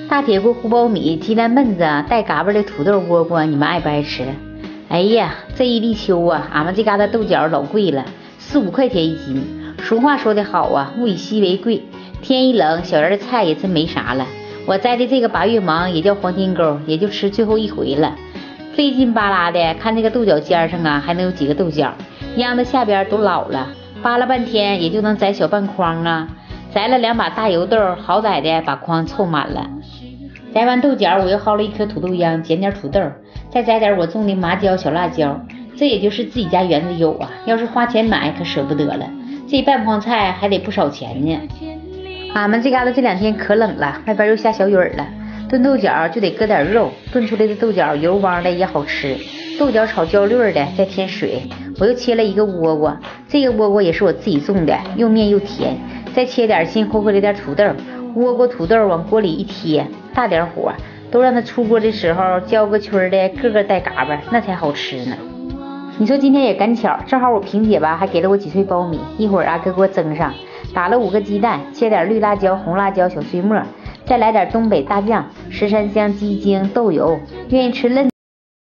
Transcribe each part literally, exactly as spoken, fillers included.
大铁锅糊苞米、鸡蛋焖子、带嘎巴的土豆窝窝，你们爱不爱吃？哎呀，这一立秋啊，俺们这嘎达豆角老贵了，四五块钱一斤。俗话说得好啊，物以稀为贵。天一冷，小园的菜也真没啥了。我摘的这个八月芒也叫黄金钩，也就吃最后一回了。费劲巴拉的，看这个豆角尖上啊，还能有几个豆角，秧子下边都老了，扒拉半天也就能摘小半筐啊。摘了两把大油豆，好歹的把筐凑满了。摘完豆角，我又薅了一颗土豆秧，捡点土豆，再摘点我种的麻椒、小辣椒，这也就是自己家园子有啊，要是花钱买可舍不得了。这半筐菜还得不少钱呢。俺们这嘎达这两天可冷了，外边又下小雨了，炖豆角就得搁点肉，炖出来的豆角油汪的也好吃。豆角炒焦绿的，再添水。我又切了一个倭瓜，这个倭瓜也是我自己种的，又面又甜。再切点新厚厚的点土豆，倭瓜土豆往锅里一贴，大点火，都让它出锅的时候焦个圈的，个个带嘎巴，那才好吃呢。你说今天也赶巧，正好我萍姐吧还给了我几穗苞米，一会儿啊给我蒸上，打了五个鸡蛋，切点绿辣椒、红辣椒小碎末，再来点东北大酱、十三香、鸡精、豆油，愿意吃嫩。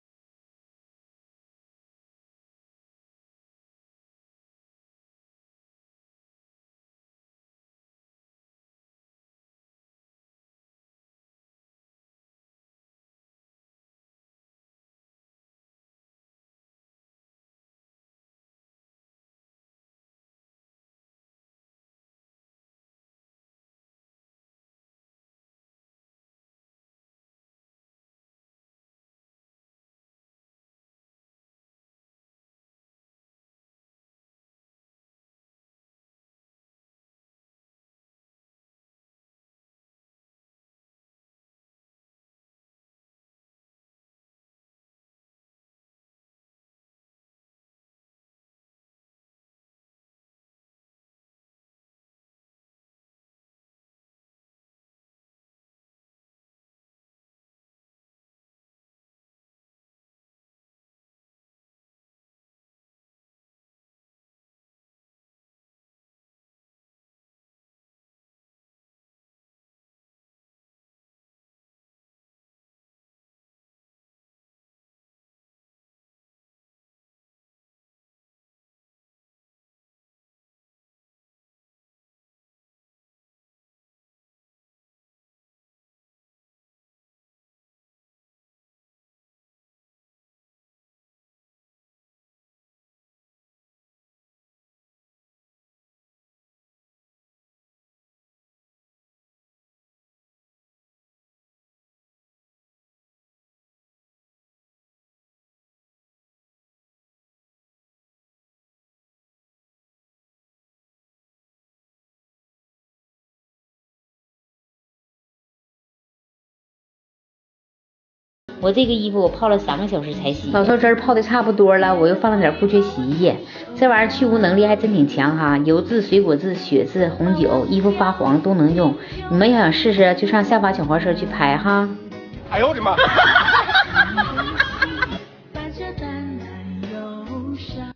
我这个衣服我泡了三个小时才洗，老头汁泡的差不多了，我又放了点固缺洗衣液，这玩意儿去污能力还真挺强哈，油渍、水果渍、血渍、红酒、衣服发黄都能用。你们要想试试，就上下发小黄车去拍哈。哎呦我的妈！